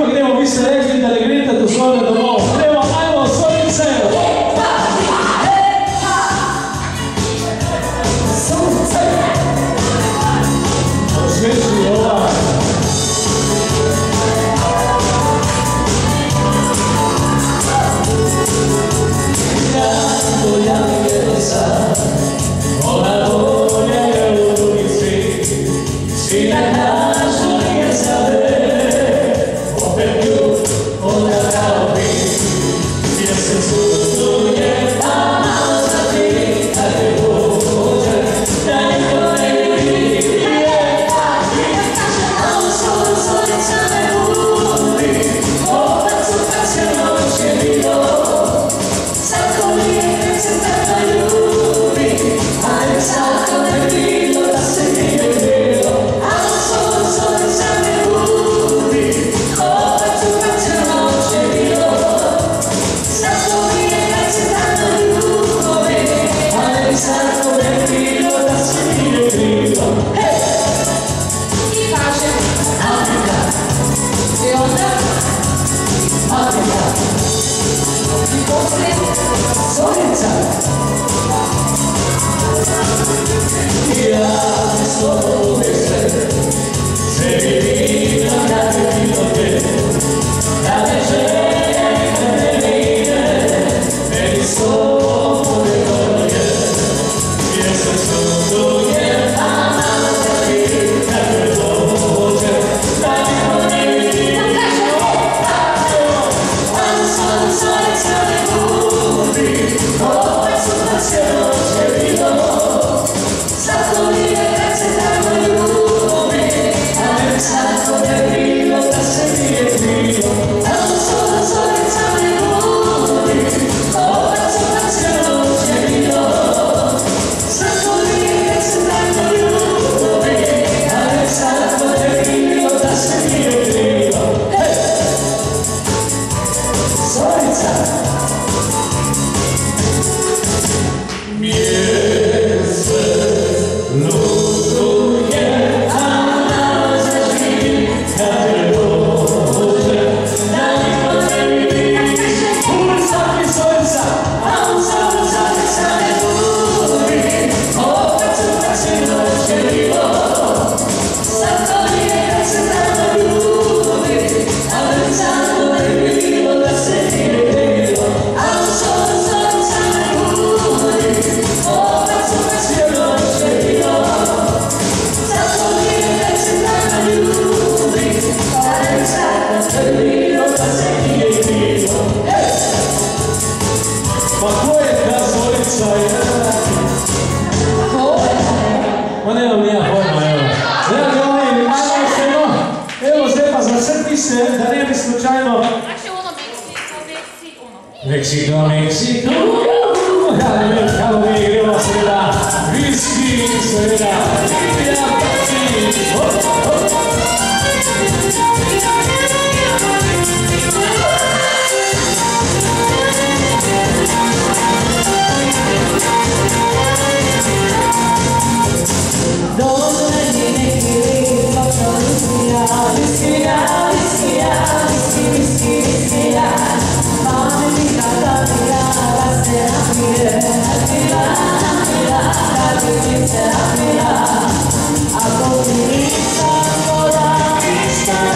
ipak idemo, vi ste rekli da ne gledate do svojega domova. Idemo, ajmo, Solice! Osveći ovaj. Ja je sad, ona volja je u ulici, svi na našu je zade, opet ju ona kao bi, gdje se suduje, a malo zati, kad je pođe, da niko ne vidi, ja kažem, malo Solica me voli, opet su kad se noć je bilo. Sako mi je kad se tako ljubi, ali sako ne bilo da se nije bilo. Ali Solica me ljubi, opet su kad se noć je bilo. Sako mi je kad se tako ljubi, ali sako ne bilo da se nije bilo. I kažem, Afrika, i onda Afrika. I poslije Solica. Ja ti s tobom uvijek sve vidim da te bilo te, da te želje nikad ne vide, meni s tobom uvijek dobro je, jer se suduje, a malo se vidi kad me pođe, da niko ne vidi. Solica me ljubi, opet su kad se noć je bilo. Zato mi je kad se tako ljubi, ali zato ne bilo da se nije bilo. Zato Solica me ljubi, opet su kad se noć je bilo. Zato mi je kad se tako ljubi, ali zato ne bilo da se nije bilo. Solica. Mjesec lutuje, a nalaze živi, kad je pođe, da niko ne vidi. Ulica mi Solica, a u Solica me ljubi, opet su kad se noć je bilo. Zato mi je kad se tako ljubi, ali zato ne bilo da se nije bilo. A u Solica me ljubi, opet su kad se noć je bilo. Zato mi je kad se tako ljubi, ali zato ne bilo da se nije bilo. Pa ko je ta Solica? Ma nemam nija pojma, evo. Evo se pa zacrti se, da ne bi slučajno... Znači ono Meksiko. Meksiko. Kako mi igrimo seveda, viski seveda. Ja pati, hop, hop. Dole mi neki lik, pa viskija, mami mi kada da se napije, kad mi se napija, ako mi nisam voda, nisam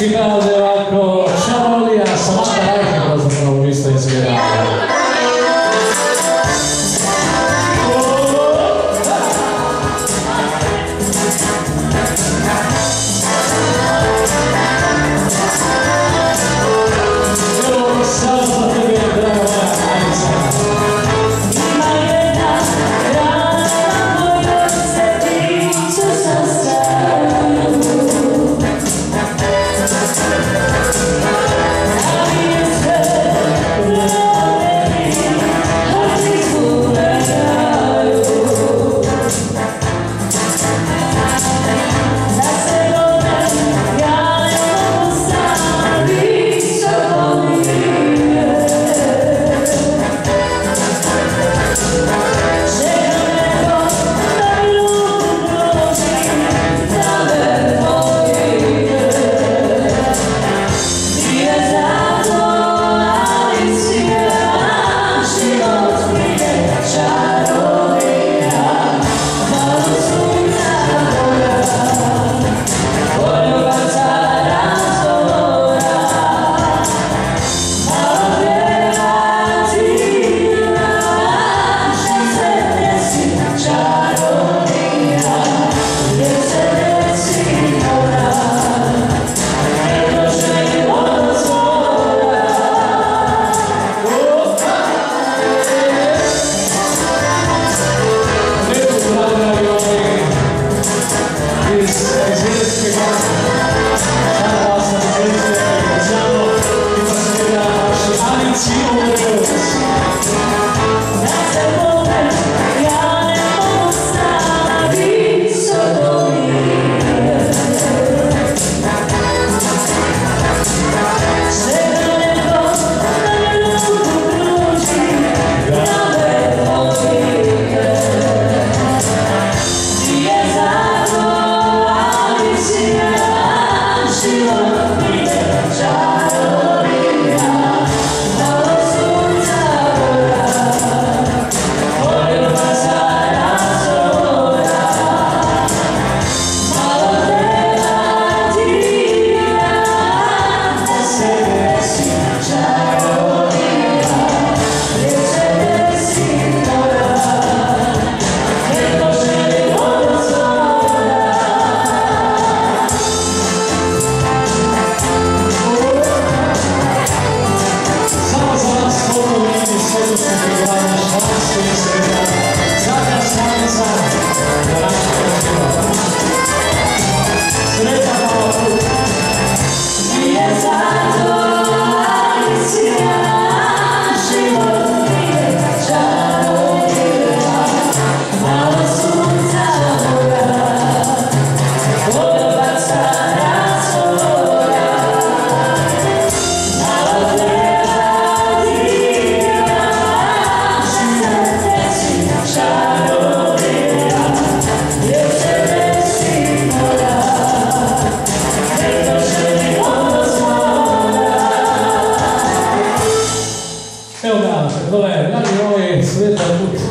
si kaže ovako, Šarolija, Samata Rajka, zapravo isto izgledala. Evo sad za tebe, draga moja Anica. Ima jedna rana na kojoj se tiče sastavljaju. Ali je sve preodeni, oči zbunjaju. Da se rodem, ja ne mogu sami sobom živjeti. Čekam neko da mi ruku prođi, da me pojide. Nije zato, ali svijetan život mi je čarolija. Malo sunca mora, poljubaca razora. Malo kreativna, što se desi čarolija, gdje se desi mora, nego život zvora. Lijepo dragi ovi iz Irske Žao sam iz Irske, Žano i posljednja naši Anici Uvrgović. Da se volem, ja ne mogu sami sobom živjeti. Čekam neko da mi ruku pruži, da me pojide. Nije zato, ali svijetan život mi je čarolija. Malo sunca mora, poljubaca razora. Malo kreativna, da se desi čarolija, gdje se desi mora, nego život zvora. Samo za vas koliko vidi sredočnog igranja Španske i Srednja. Zadnja stranica na našem festivalu. Sreća hvala put. Nije zato, ali svijetan život mi je čarolija. Malo sunca mora, poljubaca razora. Malo kreativna, što se desi čarolija, gdje se desi mora, nego život zvora. Evo ga, dole, dragi ovi, Sveta put